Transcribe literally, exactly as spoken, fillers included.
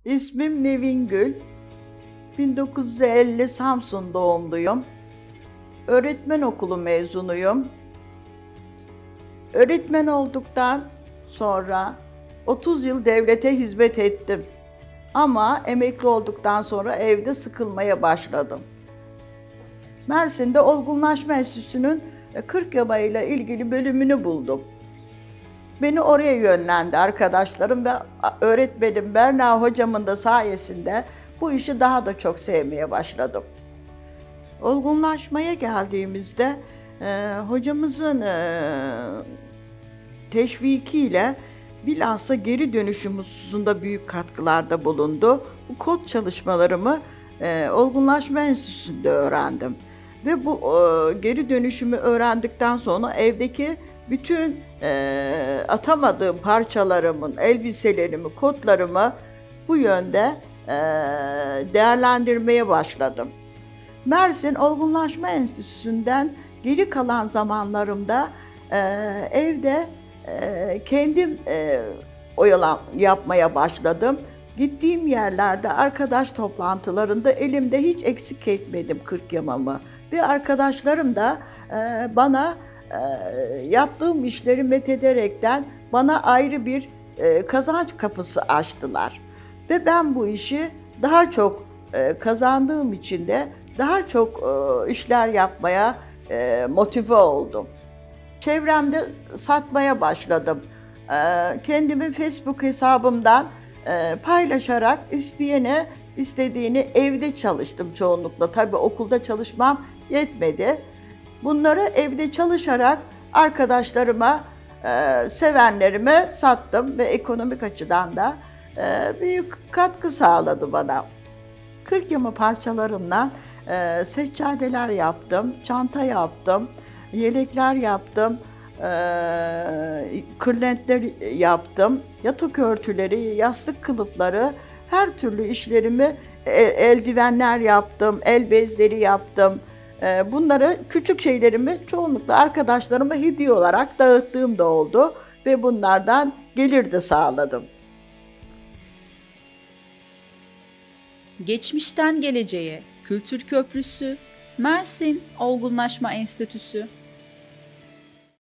İsmim Nevin Gül. bin dokuz yüz elli Samsun doğumluyum. Öğretmen okulu mezunuyum. Öğretmen olduktan sonra otuz yıl devlete hizmet ettim. Ama emekli olduktan sonra evde sıkılmaya başladım. Mersin'de Olgunlaşma Enstitüsü'nün kırk yama ile ilgili bölümünü buldum. Beni oraya yönlendi arkadaşlarım ve öğretmenim Berna hocamın da sayesinde bu işi daha da çok sevmeye başladım. Olgunlaşmaya geldiğimizde e, hocamızın e, teşvikiyle bilhassa geri dönüşüm hususunda büyük katkılarda bulundu. Bu kod çalışmalarımı e, Olgunlaşma Enstitüsü'nde öğrendim. Ve bu e, geri dönüşümü öğrendikten sonra evdeki bütün e, atamadığım parçalarımın, elbiselerimi, kodlarımı bu yönde e, değerlendirmeye başladım. Mersin Olgunlaşma Enstitüsü'nden geri kalan zamanlarımda e, evde e, kendim e, oyalan yapmaya başladım. Gittiğim yerlerde arkadaş toplantılarında elimde hiç eksik etmedim kırk yamamı. Ve arkadaşlarım da e, bana e, yaptığım işleri methederekten bana ayrı bir e, kazanç kapısı açtılar. Ve ben bu işi daha çok e, kazandığım için de daha çok e, işler yapmaya e, motive oldum. Çevremde satmaya başladım. E, kendimi Facebook hesabımdan e, paylaşarak isteyene istediğini evde çalıştım çoğunlukla. Tabii okulda çalışmam yetmedi. Bunları evde çalışarak arkadaşlarıma, e, sevenlerime sattım ve ekonomik açıdan da e, büyük katkı sağladı bana. kırk yama parçalarımdan e, seccadeler yaptım, çanta yaptım, yelekler yaptım, e, kırlentler yaptım, yatak örtüleri, yastık kılıfları, her türlü işlerimi, e, eldivenler yaptım, el bezleri yaptım. E, bunları, küçük şeylerimi çoğunlukla arkadaşlarıma hediye olarak dağıttığım da oldu ve bunlardan gelir de sağladım. Geçmişten geleceğe Kültür Köprüsü, Mersin Olgunlaşma Enstitüsü.